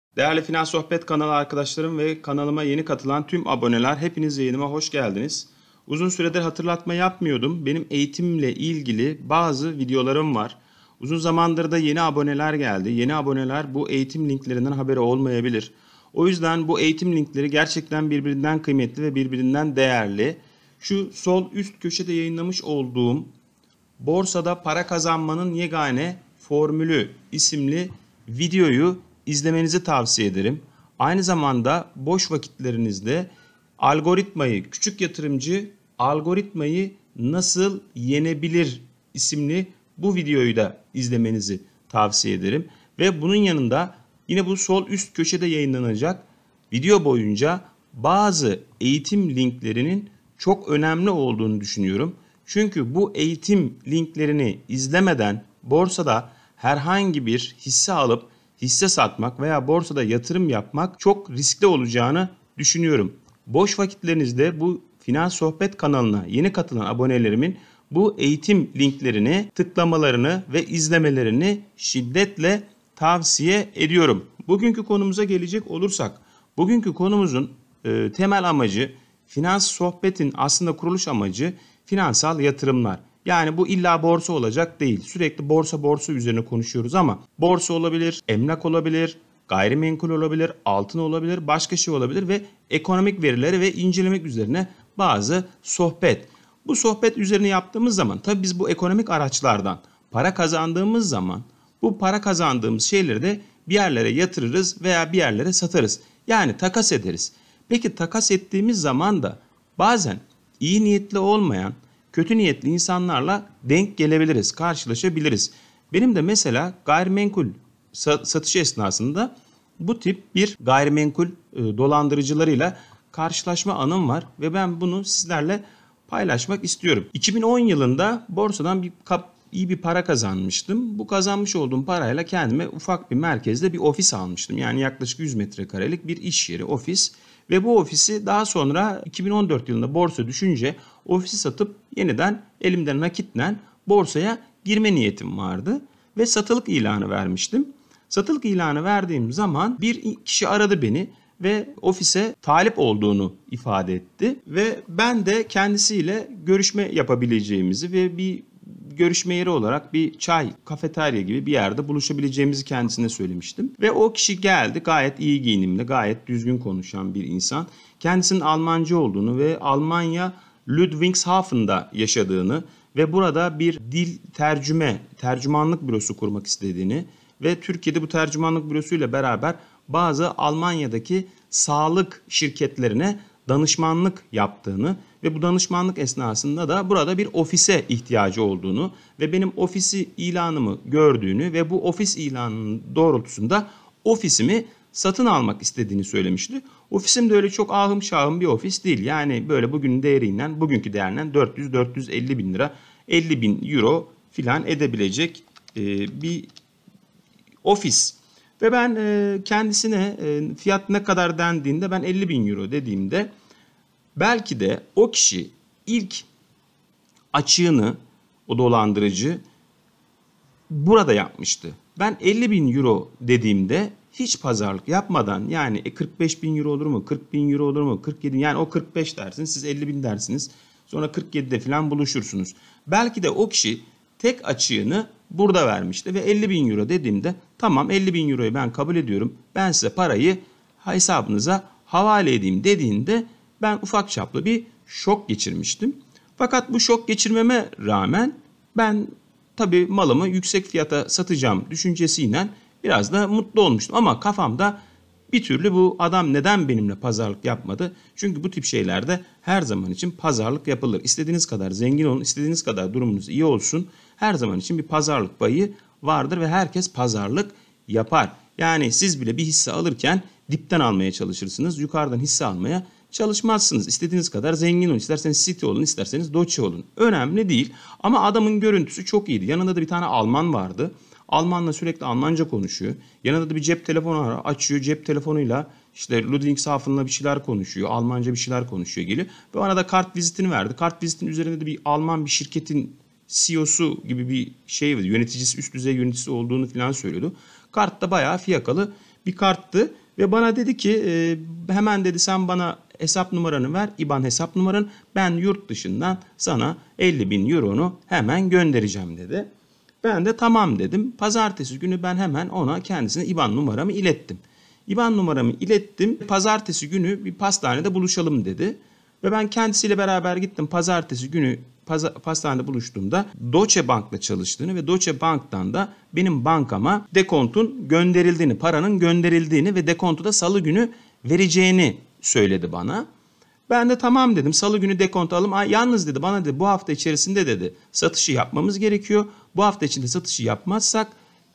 Değerli Finans Sohbet kanalı arkadaşlarım ve kanalıma yeni katılan tüm aboneler, hepiniz yayınıma hoş geldiniz. Uzun süredir hatırlatma yapmıyordum. Benim eğitimle ilgili bazı videolarım var. Uzun zamandır da yeni aboneler geldi. Yeni aboneler bu eğitim linklerinden haberi olmayabilir. O yüzden bu eğitim linkleri gerçekten birbirinden kıymetli ve birbirinden değerli. Şu sol üst köşede yayınlamış olduğum Borsada Para Kazanmanın Yegane Formülü isimli videoyu izlemenizi tavsiye ederim. Aynı zamanda boş vakitlerinizde küçük yatırımcı algoritmayı nasıl yenebilir isimli bu videoyu da izlemenizi tavsiye ederim. Ve bunun yanında yine bu sol üst köşede yayınlanacak video boyunca bazı eğitim linklerinin çok önemli olduğunu düşünüyorum. Çünkü bu eğitim linklerini izlemeden borsada herhangi bir hisse alıp hisse satmak veya borsada yatırım yapmak çok riskli olacağını düşünüyorum. Boş vakitlerinizde bu Finans Sohbet kanalına yeni katılan abonelerimin bu eğitim linklerini tıklamalarını ve izlemelerini şiddetle tavsiye ediyorum. Bugünkü konumuza gelecek olursak, bugünkü konumuzun temel amacı, Finans Sohbet'in aslında kuruluş amacı finansal yatırımlar. Yani bu illa borsa olacak değil. Sürekli borsa üzerine konuşuyoruz ama borsa olabilir, emlak olabilir, gayrimenkul olabilir, altın olabilir, başka şey olabilir ve ekonomik verileri ve incelemek üzerine bazı sohbet. Bu sohbet üzerine yaptığımız zaman tabii biz bu ekonomik araçlardan para kazandığımız zaman bu para kazandığımız şeyleri de bir yerlere yatırırız veya bir yerlere satarız. Yani takas ederiz. Peki takas ettiğimiz zaman da bazen iyi niyetli olmayan, kötü niyetli insanlarla denk gelebiliriz, karşılaşabiliriz. Benim de mesela gayrimenkul satışı esnasında bu tip bir gayrimenkul dolandırıcılarıyla karşılaşma anım var ve ben bunu sizlerle paylaşmak istiyorum. 2010 yılında borsadan iyi bir para kazanmıştım. Bu kazanmış olduğum parayla kendime ufak bir merkezde bir ofis almıştım. Yani yaklaşık 100 metrekarelik bir iş yeri, ofis. Ve bu ofisi daha sonra 2014 yılında borsa düşünce ofisi satıp yeniden elimden nakitle borsaya girme niyetim vardı. Ve satılık ilanı vermiştim. Satılık ilanı verdiğim zaman bir kişi aradı beni ve ofise talip olduğunu ifade etti. Ve ben de kendisiyle görüşme yapabileceğimizi ve bir görüşme yeri olarak bir çay, kafeterya gibi bir yerde buluşabileceğimizi kendisine söylemiştim. Ve o kişi geldi, gayet iyi giyinimli, gayet düzgün konuşan bir insan. Kendisinin Almancı olduğunu ve Almanya Ludwigshafen'da yaşadığını ve burada bir dil tercümanlık bürosu kurmak istediğini ve Türkiye'de bu tercümanlık bürosuyla beraber bazı Almanya'daki sağlık şirketlerine danışmanlık yaptığını ve bu danışmanlık esnasında da burada bir ofise ihtiyacı olduğunu ve benim ofisi ilanımı gördüğünü ve bu ofis ilanının doğrultusunda ofisimi satın almak istediğini söylemişti. Ofisim de öyle çok ahım şahım bir ofis değil. Yani böyle bugünkü değerinden 400-450 bin lira, 50 bin euro filan edebilecek bir ofis. Ve ben kendisine fiyat ne kadar dendiğinde ben 50 bin euro dediğimde belki de o kişi ilk açığını, o dolandırıcı burada yapmıştı. Ben 50 bin euro dediğimde hiç pazarlık yapmadan yani 45 bin euro olur mu, 40 bin euro olur mu, 47 yani o 45 dersiniz, siz 50 bin dersiniz. Sonra 47'de falan buluşursunuz. Belki de o kişi tek açığını burada vermişti ve 50 bin euro dediğimde tamam 50 bin euroyu ben kabul ediyorum. Ben size parayı hesabınıza havale edeyim dediğinde ben ufak çaplı bir şok geçirmiştim. Fakat bu şok geçirmeme rağmen ben tabii malımı yüksek fiyata satacağım düşüncesiyle biraz da mutlu olmuştum. Ama kafamda bir türlü bu adam neden benimle pazarlık yapmadı? Çünkü bu tip şeylerde her zaman için pazarlık yapılır. İstediğiniz kadar zengin olun, istediğiniz kadar durumunuz iyi olsun. Her zaman için bir pazarlık payı vardır ve herkes pazarlık yapar. Yani siz bile bir hisse alırken dipten almaya çalışırsınız. Yukarıdan hisse almaya çalışmazsınız. İstediğiniz kadar zengin olun. İsterseniz City olun, isterseniz Deutsche olun. Önemli değil. Ama adamın görüntüsü çok iyiydi. Yanında da bir tane Alman vardı. Almanla sürekli Almanca konuşuyor. Yanında da bir cep telefonu açıyor. Cep telefonuyla işte Ludwigshafen'la bir şeyler konuşuyor. Almanca bir şeyler konuşuyor geliyor. Ve bana da kart vizitini verdi. Kart vizitinin üzerinde de bir Alman bir şirketin CEO'su gibi bir şey, yöneticisi, üst düzey yöneticisi olduğunu falan söylüyordu. Kartta bayağı fiyakalı bir karttı ve bana dedi ki hemen dedi sen bana hesap numaranı ver, IBAN hesap numaranı, ben yurt dışından sana 50.000 euronu hemen göndereceğim dedi. Ben de tamam dedim. Pazartesi günü ben hemen ona kendisine IBAN numaramı ilettim. IBAN numaramı ilettim. Pazartesi günü bir pastanede buluşalım dedi. Ve ben kendisiyle beraber gittim. Pazartesi günü pastanede buluştuğumda Deutsche Bank'la çalıştığını ve Deutsche Bank'tan da benim bankama dekontun gönderildiğini, paranın gönderildiğini ve dekontu da salı günü vereceğini söyledi bana. Ben de tamam dedim. Salı günü dekontu alım. Yalnız dedi bana dedi bu hafta içerisinde dedi satışı yapmamız gerekiyor. Bu hafta içinde satışı yapmazsak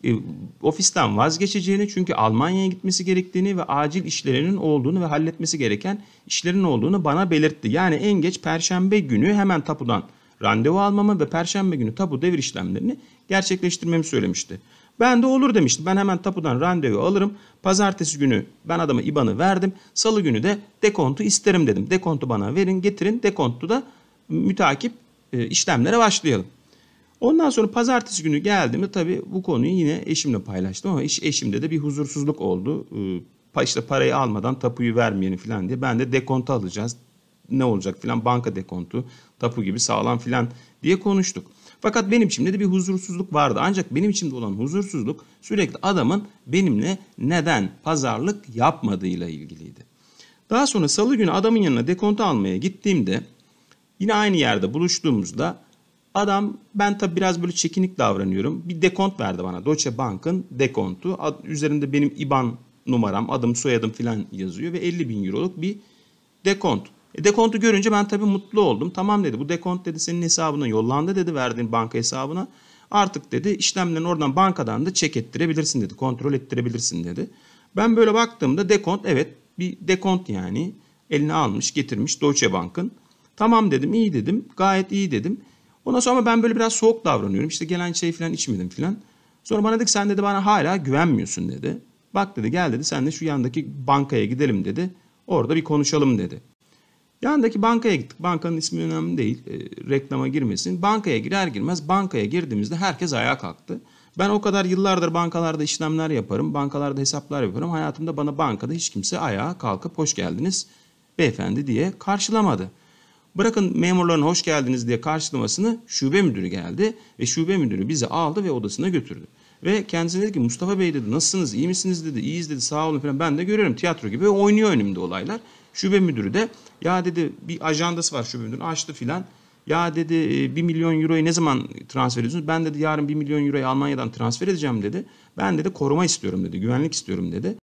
ofisten vazgeçeceğini, çünkü Almanya'ya gitmesi gerektiğini ve acil işlerinin olduğunu ve halletmesi gereken işlerin olduğunu bana belirtti. Yani en geç Perşembe günü hemen tapudan randevu almamı ve Perşembe günü tapu devir işlemlerini gerçekleştirmemi söylemişti. Ben de olur demiştim. Ben hemen tapudan randevu alırım. Pazartesi günü ben adama IBAN'ı verdim. Salı günü de dekontu isterim dedim. Dekontu bana verin, getirin. Dekontu da mütakip işlemlere başlayalım. Ondan sonra pazartesi günü geldiğimde tabii bu konuyu yine eşimle paylaştım ama eşimde de bir huzursuzluk oldu. İşte parayı almadan tapuyu vermeyelim falan diye. Ben de dekontu alacağız. Ne olacak filan, banka dekontu, tapu gibi sağlam filan diye konuştuk. Fakat benim içimde de bir huzursuzluk vardı. Ancak benim içimde olan huzursuzluk sürekli adamın benimle neden pazarlık yapmadığıyla ilgiliydi. Daha sonra salı günü adamın yanına dekontu almaya gittiğimde yine aynı yerde buluştuğumuzda adam, ben tabi biraz böyle çekinik davranıyorum, bir dekont verdi bana. Deutsche Bank'ın dekontu. Üzerinde benim IBAN numaram, adım, soyadım filan yazıyor ve 50.000 euroluk bir dekont. Dekontu görünce ben tabii mutlu oldum. Tamam dedi, bu dekont dedi senin hesabına yollandı dedi, verdiğin banka hesabına. Artık dedi işlemlerini oradan, bankadan da çek ettirebilirsin dedi, kontrol ettirebilirsin dedi. Ben böyle baktığımda dekont, evet bir dekont yani, eline almış getirmiş Deutsche Bank'ın. Tamam dedim, iyi dedim, gayet iyi dedim. Ondan sonra ama ben böyle biraz soğuk davranıyorum. İşte gelen şey falan içmedim falan. Sonra bana dedi ki sen dedi bana hala güvenmiyorsun dedi. Bak dedi gel dedi sen de şu yandaki bankaya gidelim dedi. Orada bir konuşalım dedi. Yandaki bankaya gittik. Bankanın ismi önemli değil. Reklama girmesin. Bankaya girer girmez bankaya girdiğimizde herkes ayağa kalktı. Ben o kadar yıllardır bankalarda işlemler yaparım. Bankalarda hesaplar yaparım. Hayatımda bana bankada hiç kimse ayağa kalkıp hoş geldiniz beyefendi diye karşılamadı. Bırakın memurların hoş geldiniz diye karşılamasını, şube müdürü geldi ve şube müdürü bizi aldı ve odasına götürdü. Ve kendisine dedi ki Mustafa Bey dedi nasılsınız, iyi misiniz dedi, iyiyiz dedi, sağ olun falan. Ben de görüyorum tiyatro gibi oynuyor önümde olaylar. Şube müdürü de ya dedi bir ajandası var şube müdürünün, açtı filan. Ya dedi 1 milyon euroyu ne zaman transfer ediyorsunuz? Ben dedi yarın 1 milyon euroyu Almanya'dan transfer edeceğim dedi. Ben dedi koruma istiyorum dedi, güvenlik istiyorum dedi.